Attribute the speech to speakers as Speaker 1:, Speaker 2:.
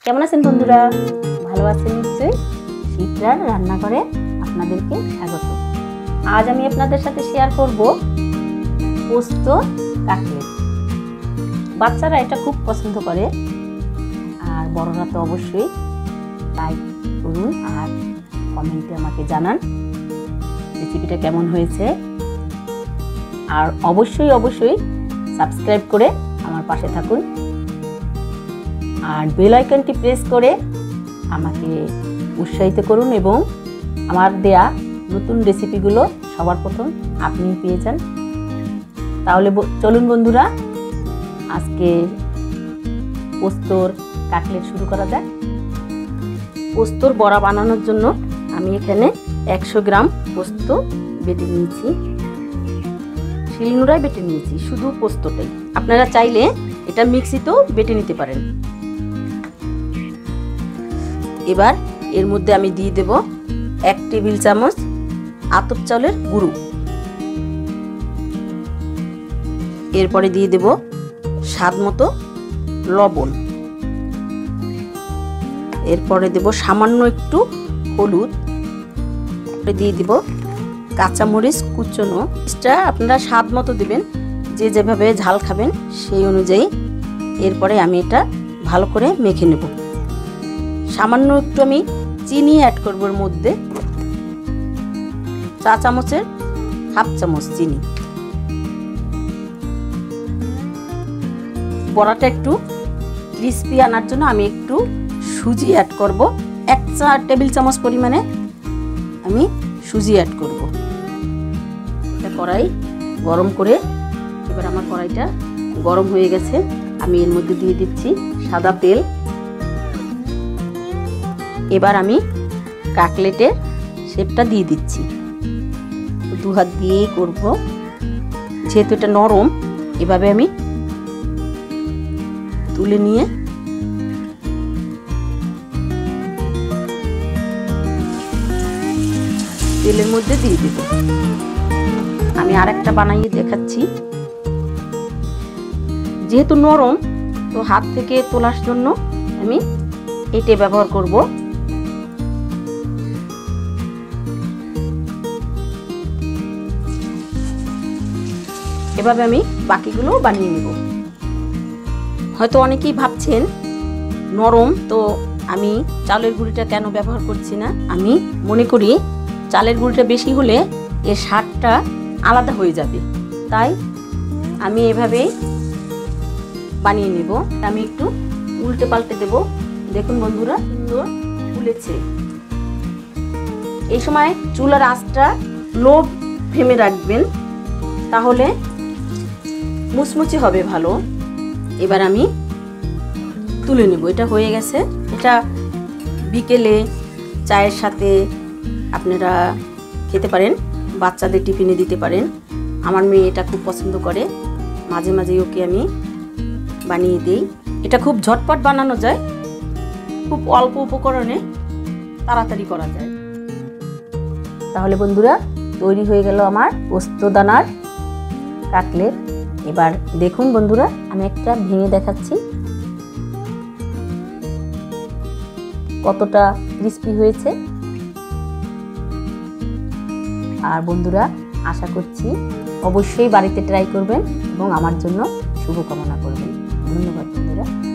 Speaker 1: কেমন আছেন বন্ধুরা? ভালো আছেন নিশ্চয়ই। শিপ্রার রান্নাঘরে আপনাদেরকে স্বাগত। আজ আমি আপনাদের সাথে শেয়ার করব পোস্ত কাটলেট। বাচ্চারা এটা খুব পছন্দ করে আর বড়রা তো অবশ্যই। লাইক করুন আর কমেন্টে আমাকে জানান রেসিপিটা কেমন হয়েছে, আর অবশ্যই সাবস্ক্রাইব করে আমার পাশে থাকুন আর বেল আইকনটি প্রেস করে আমাকে উৎসাহিত করুন এবং আমার দেয়া নতুন রেসিপিগুলো সবার প্রথম আপনি পেয়ে যান। তাহলে চলুন বন্ধুরা, আজকে পোস্তর কাটলেট শুরু করা যাক। পোস্তর বড়া বানানোর জন্য আমি এখানে 100 গ্রাম পোস্ত বেটে নিয়েছি, শিলনোড়ায় বেটে নিয়েছি, শুধু পোস্তটাই। আপনারা চাইলে এটা মিক্সিতেও বেটে নিতে পারেন। এবার এর মধ্যে আমি দিয়ে দেব 1 টেবিল চামচ আতপ চালের গুঁড়ো। এরপরে দিয়ে দেব স্বাদ মতো লবণ। এরপরে দেব সামান্য একটু হলুদ। দিয়ে দেব কাঁচামরিচ কুচনো। এটা আপনারা স্বাদ মতো দেবেন, যে যেভাবে ঝাল খাবেন সেই অনুযায়ী। এরপরে আমি এটা ভালো করে মেখে নেব। সামান্য একটু আমি চিনি অ্যাড করব এর মধ্যে, চা চামচের হাফ চামচ চিনি। বড়াটা একটু ক্রিস্পি আনার জন্য আমি একটু সুজি অ্যাড করব। 1 টেবিল চামচ পরিমাণে আমি সুজি অ্যাড করব। এটা কড়াই গরম করে, এবার আমার কড়াইটা গরম হয়ে গেছে। আমি এর মধ্যে দিয়ে দিচ্ছি সাদা তেল। এবার আমি কাটলেটের শেপটা দিয়ে দিচ্ছি। 2 হাত দিয়েই করব, যেহেতু এটা নরম। এভাবে আমি তুলে নিয়ে তেলের মধ্যে দিয়ে দেব। আমি আরেকটা বানিয়ে দেখাচ্ছি। যেহেতু নরম, তো হাত থেকে তোলার জন্য আমি এটা ব্যবহার করব। এভাবে আমি বাকিগুলো বানিয়ে নেব। হয়তো অনেকেই ভাবছেন নরম, তো আমি চালের গুঁড়িটা কেন ব্যবহার করছি না। আমি মনে করি চালের গুঁড়িটা বেশি হলে এর স্বাদটা আলাদা হয়ে যাবে, তাই আমি এভাবেই বানিয়ে নেব। আমি একটু উল্টে পাল্টে দেব। দেখুন বন্ধুরা, সুন্দর ফুলেছে। এই সময় চুলার আঁচটা লো ফ্লেমে রাখবেন, তাহলে মুচমুচে হবে ভালো। এবার আমি তুলে নেব। এটা হয়ে গেছে। এটা বিকেলে চায়ের সাথে আপনারা খেতে পারেন, বাচ্চাদের টিফিনে দিতে পারেন। আমার মেয়ে এটা খুব পছন্দ করে, মাঝে মাঝে ওকে আমি বানিয়ে দিই। এটা খুব ঝটপট বানানো যায়, খুব অল্প উপকরণে তাড়াতাড়ি করা যায়। তাহলে বন্ধুরা, তৈরি হয়ে গেল আমার পোস্তদানার কাটলেট। এবার দেখুন বন্ধুরা, আমি একটা ভেঙে দেখাচ্ছি কতটা ক্রিস্পি হয়েছে। আর বন্ধুরা, আশা করছি অবশ্যই বাড়িতে ট্রাই করবেন এবং আমার জন্য শুভকামনা করবেন। ধন্যবাদ বন্ধুরা।